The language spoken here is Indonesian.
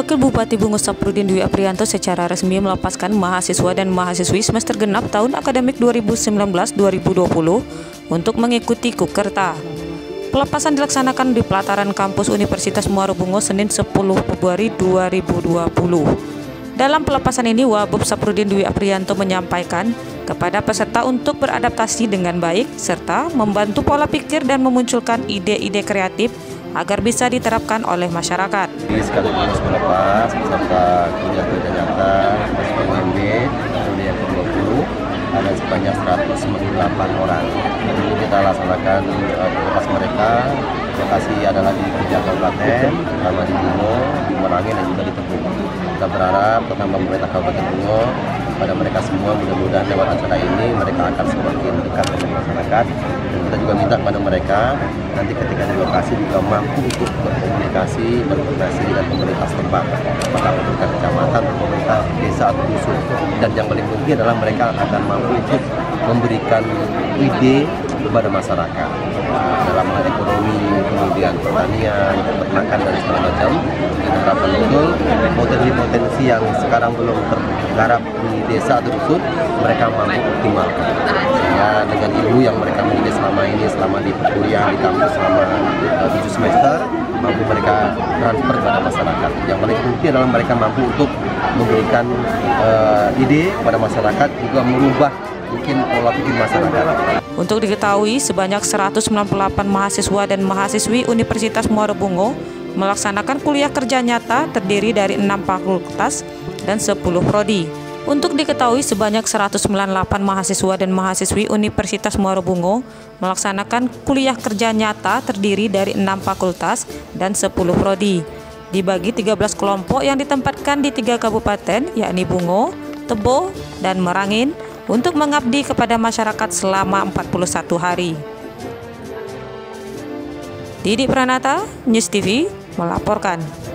Wakil Bupati Bungo Saprudin Dwi Aprianto secara resmi melepaskan mahasiswa dan mahasiswi semester genap tahun akademik 2019-2020 untuk mengikuti Kukerta. Pelepasan dilaksanakan di pelataran kampus Universitas Muara Bungo Senin 10 Februari 2020. Dalam pelepasan ini, Wabub Saprudin Dwi Aprianto menyampaikan kepada peserta untuk beradaptasi dengan baik serta membantu pola pikir dan memunculkan ide-ide kreatif agar bisa diterapkan oleh masyarakat. Sekaligus melepas peserta kuliah kerja nyata SPMB periode yang ke-20 ada sebanyak 198 orang. Ini kita laksanakan pelepas mereka. Lokasi adalah di 3 kabupaten, pertama di Bungo, di Merangin dan juga di Tepung. Kita berharap terutama pemerintah Kabupaten Bungo pada mereka semua mudah-mudahan lewat acara ini mereka akan semakin dekat dengan masyarakat. Dan kita juga minta kepada mereka nanti ketika di lokasi juga mampu untuk berkomunikasi, berkoordinasi dengan pemerintah setempat, apakah pemerintah kecamatan atau pemerintah desa atau dusun. Dan yang paling penting adalah mereka akan mampu untuk memberikan ide kepada masyarakat dalam hal ekonomi, kemudian pertanian, peternakan dan segala macam. Kita harapkan betul potensi-potensi yang sekarang belum tergarap di desa atau dusun mereka mampu optimalkan. Sehingga dengan ilmu yang mereka miliki selama ini, selama di perkuliahan di kampus selama 7 semester, mampu mereka transfer kepada masyarakat. Yang paling penting adalah mereka mampu untuk memberikan ide kepada masyarakat, juga merubah mungkin pola pikir masyarakat. Untuk diketahui, sebanyak 198 mahasiswa dan mahasiswi Universitas Muara Bungo melaksanakan kuliah kerja nyata terdiri dari 6 fakultas dan 10 prodi. Untuk diketahui, sebanyak 198 mahasiswa dan mahasiswi Universitas Muara Bungo melaksanakan kuliah kerja nyata terdiri dari 6 fakultas dan 10 prodi. Dibagi 13 kelompok yang ditempatkan di 3 kabupaten, yakni Bungo, Tebo, dan Merangin, untuk mengabdi kepada masyarakat selama 41 hari. Didi Pranata, News TV, melaporkan.